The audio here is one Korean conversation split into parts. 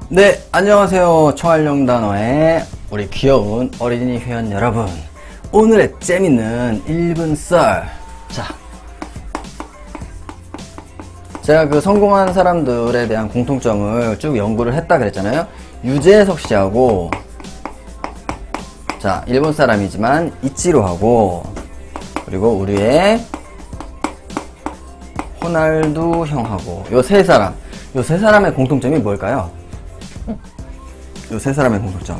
네, 안녕하세요. 총알용단어의 우리 귀여운 어린이 회원 여러분. 오늘의 재밌는 1분 썰. 제가 그 성공한 사람들에 대한 공통점을 쭉 연구를 했다 그랬잖아요. 유재석 씨하고, 일본 사람이지만 이치로하고, 그리고 우리의 호날두 형하고, 요 세 사람의 공통점이 뭘까요? 요 세 사람의 공통점.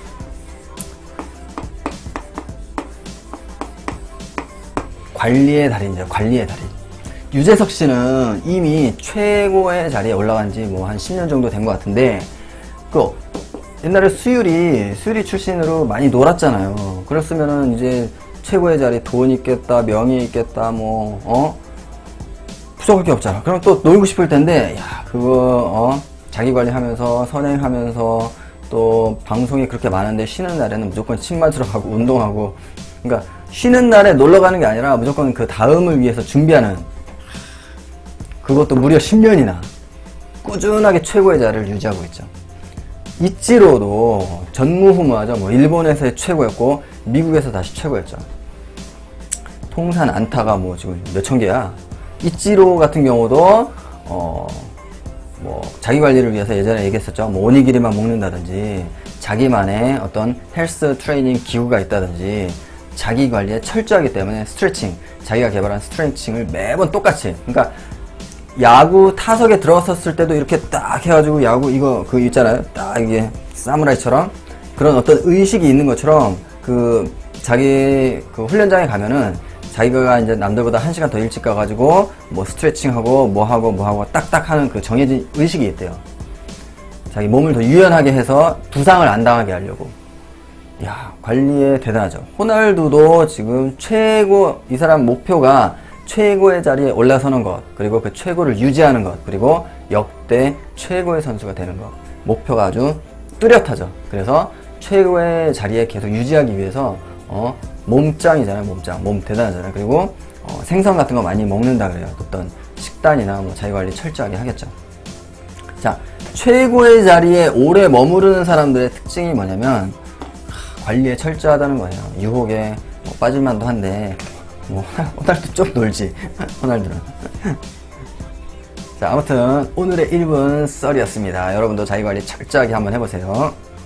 관리의 달인이죠. 관리의 달인. 유재석 씨는 이미 최고의 자리에 올라간 지 뭐 한 10년 정도 된 것 같은데, 옛날에 수유리 출신으로 많이 놀았잖아요. 그랬으면은 이제 최고의 자리, 돈 있겠다, 명예 있겠다, 부족할 게 없잖아. 그럼 또 놀고 싶을 텐데, 자기 관리하면서, 선행하면서, 또 방송이 그렇게 많은데 쉬는 날에는 무조건 침 맞으러 가고 운동하고, 그러니까 쉬는 날에 놀러 가는 게 아니라 무조건 그 다음을 위해서 준비하는, 그것도 무려 10년이나 꾸준하게 최고의 자리를 유지하고 있죠. 이치로도 전무후무하죠. 일본에서의 최고였고 미국에서 다시 최고였죠. 통산 안타가 지금 몇천 개야. 이치로 같은 경우도 자기 관리를 위해서 예전에 얘기했었죠. 오니기리만 먹는다든지, 자기만의 어떤 헬스 트레이닝 기구가 있다든지, 자기 관리에 철저하기 때문에 스트레칭, 자기가 개발한 스트레칭을 매번 똑같이, 그러니까 야구 타석에 들어섰을 때도 이렇게 딱 해가지고 야구 그거 있잖아요. 딱 이게 사무라이처럼 그런 어떤 의식이 있는 것처럼 자기 훈련장에 가면은 자기가 이제 남들보다 1시간 더 일찍 가가지고 스트레칭하고 뭐하고 딱딱 하는 그 정해진 의식이 있대요. 자기 몸을 더 유연하게 해서 부상을 안 당하게 하려고. 야, 관리에 대단하죠. 호날두도 지금 이 사람 목표가 최고의 자리에 올라서는 것, 그리고 그 최고를 유지하는 것, 그리고 역대 최고의 선수가 되는 것. 목표가 아주 뚜렷하죠. 그래서 최고의 자리에 계속 유지하기 위해서 몸짱이잖아요. 몸 대단하잖아요. 그리고 생선 같은 거 많이 먹는다 그래요. 어떤 식단이나 자기 관리 철저하게 하겠죠. 최고의 자리에 오래 머무르는 사람들의 특징이 뭐냐면 관리에 철저하다는 거예요. 유혹에 빠질만도 한데 호날두 좀 놀지. 호날두는. 아무튼 오늘의 1분 썰이었습니다. 여러분도 자기 관리 철저하게 한번 해보세요.